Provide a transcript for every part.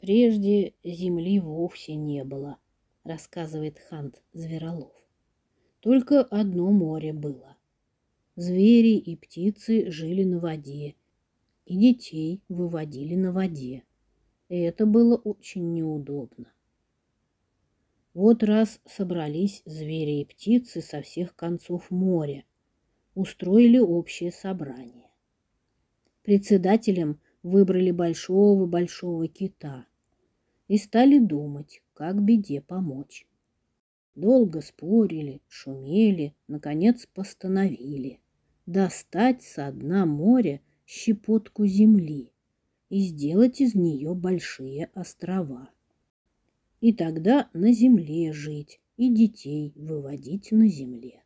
Прежде земли вовсе не было, рассказывает Хант Зверолов. Только одно море было. Звери и птицы жили на воде, и детей выводили на воде. И это было очень неудобно. Вот раз собрались звери и птицы со всех концов моря, устроили общее собрание. Председателем выбрали большого-большого кита и стали думать, как беде помочь. Долго спорили, шумели, наконец постановили достать со дна моря щепотку земли и сделать из нее большие острова. И тогда на земле жить и детей выводить на земле.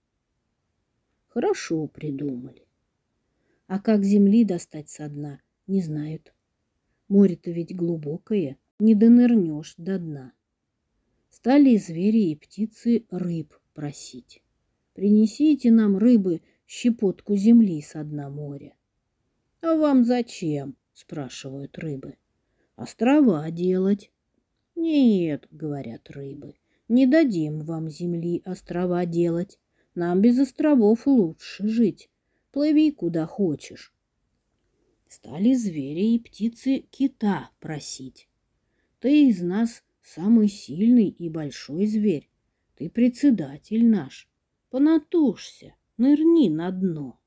Хорошо придумали. А как земли достать со дна, не знают. Море-то ведь глубокое, не донырнешь до дна. Стали и звери, и птицы рыб просить. Принесите нам, рыбы, щепотку земли со дна моря. А вам зачем? Спрашивают рыбы. Острова делать. Нет, говорят рыбы, не дадим вам земли острова делать. Нам без островов лучше жить. Плыви куда хочешь. Стали звери и птицы кита просить. Ты из нас самый сильный и большой зверь. Ты председатель наш. Понатужься, нырни на дно.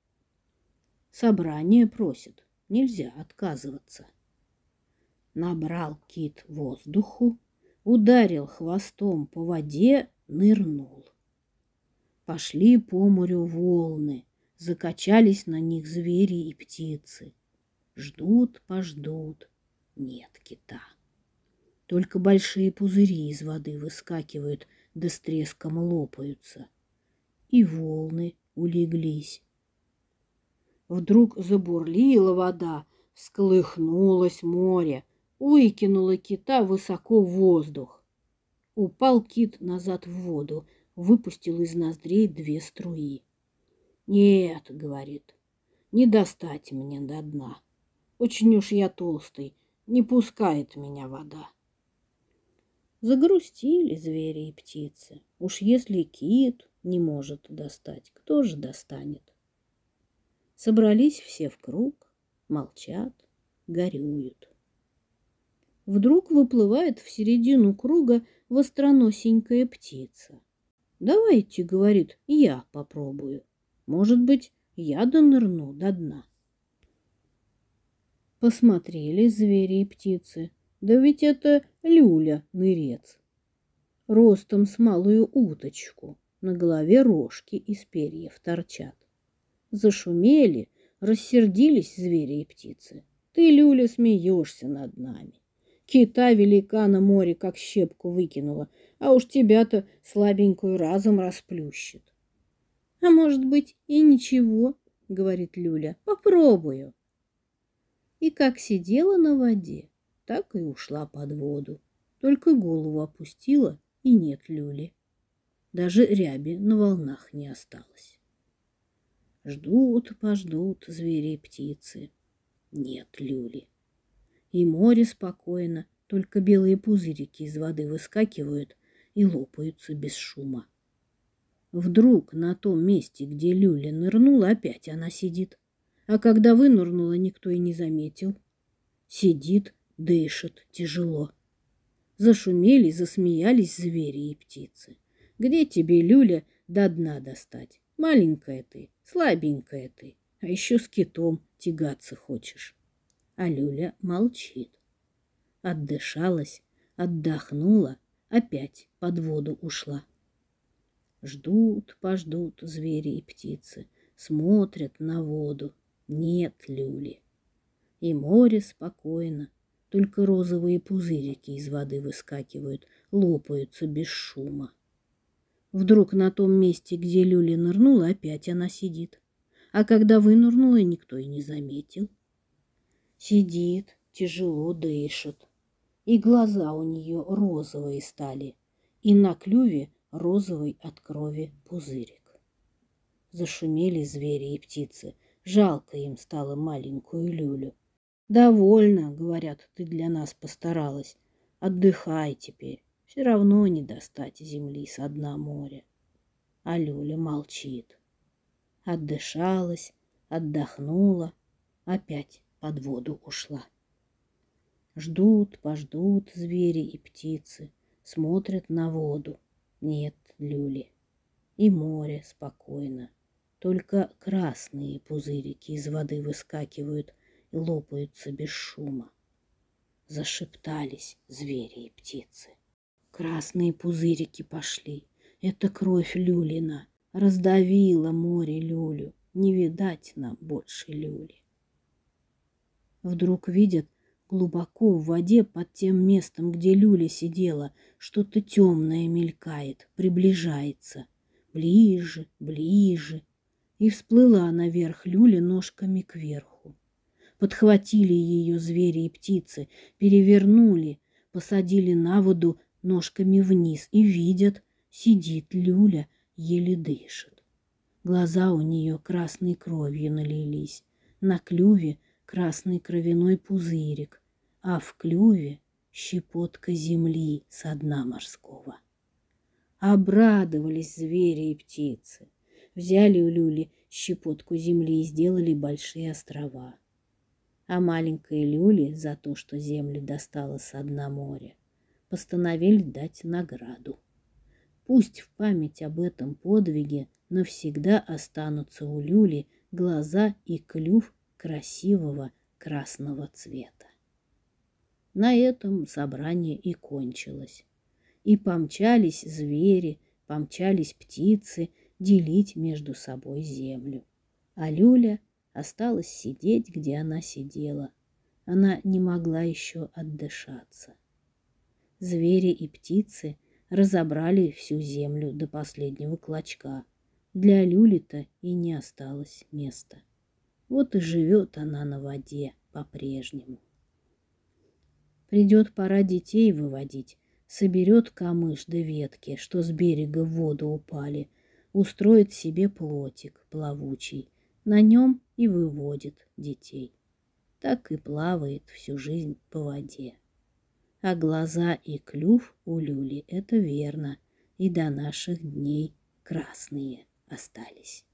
Собрание просит, нельзя отказываться. Набрал кит воздуху, ударил хвостом по воде, нырнул. Пошли по морю волны, закачались на них звери и птицы. Ждут-пождут, нет кита. Только большие пузыри из воды выскакивают, да с треском лопаются. И волны улеглись. Вдруг забурлила вода, всколыхнулось море, выкинуло кита высоко в воздух. Упал кит назад в воду, выпустил из ноздрей 2 струи. «Нет, — говорит, — не достать мне до дна. Очень уж я толстый, не пускает меня вода». Загрустили звери и птицы. Уж если кит не может достать, кто же достанет? Собрались все в круг, молчат, горюют. Вдруг выплывает в середину круга востроносенькая птица. «Давайте, — говорит, — я попробую. Может быть, я донырну до дна». Посмотрели звери и птицы. Да ведь это люля-нырец. Ростом с малую уточку, на голове рожки из перьев торчат. Зашумели, рассердились звери и птицы. Ты, люля, смеешься над нами. Кита великана море как щепку выкинула, а уж тебя-то слабенькую разом расплющит. — А может быть и ничего, — говорит люля, — попробую. И как сидела на воде, так и ушла под воду. Только голову опустила, и нет люли. Даже ряби на волнах не осталось. Ждут-пождут звери и птицы. Нет люли. И море спокойно, только белые пузырики из воды выскакивают и лопаются без шума. Вдруг на том месте, где люля нырнула, опять она сидит. А когда вынырнула, никто и не заметил. Сидит, дышит тяжело. Зашумели, засмеялись звери и птицы. Где тебе, люля, до дна достать? Маленькая ты, слабенькая ты, а еще с китом тягаться хочешь. А люля молчит. Отдышалась, отдохнула, опять под воду ушла. Ждут-пождут звери и птицы, смотрят на воду. Нет люли. И море спокойно, только розовые пузырики из воды выскакивают, лопаются без шума. Вдруг на том месте, где люля нырнула, опять она сидит. А когда вынырнула, никто и не заметил. Сидит, тяжело дышит. И глаза у нее розовые стали, и на клюве розовый от крови пузырик. Зашумели звери и птицы. Жалко им стало маленькую люлю. Довольно, говорят, ты для нас постаралась. Отдыхай теперь. Все равно не достать земли со дна моря. А Люля молчит. Отдышалась, отдохнула, опять под воду ушла. Ждут, пождут звери и птицы, смотрят на воду. Нет люли. И море спокойно. Только красные пузырики из воды выскакивают и лопаются без шума. Зашептались звери и птицы. Красные пузырики пошли. Это кровь Люлина. Раздавила море Люлю. Не видать нам больше Люли. Вдруг видят, глубоко в воде под тем местом, где Люля сидела, что-то темное мелькает, приближается. Ближе, ближе. И всплыла наверх Люля ножками кверху. Подхватили ее звери и птицы, перевернули, посадили на воду ножками вниз и видят, сидит Люля, еле дышит. Глаза у нее красной кровью налились, на клюве красный кровяной пузырик, а в клюве щепотка земли со дна морского. Обрадовались звери и птицы, взяли у Люли щепотку земли и сделали большие острова. А маленькой Люле за то, что землю достала со дна моря, постановили дать награду. Пусть в память об этом подвиге навсегда останутся у Люли глаза и клюв красивого красного цвета. На этом собрание и кончилось. И помчались звери, помчались птицы делить между собой землю. А Люля осталась сидеть, где она сидела. Она не могла еще отдышаться. Звери и птицы разобрали всю землю до последнего клочка. Для Люли-то и не осталось места. Вот и живет она на воде по-прежнему. Придет пора детей выводить, соберет камыш да ветки, что с берега в воду упали, устроит себе плотик плавучий, на нем и выводит детей. Так и плавает всю жизнь по воде. А глаза и клюв у Люли — это верно, и до наших дней красные остались.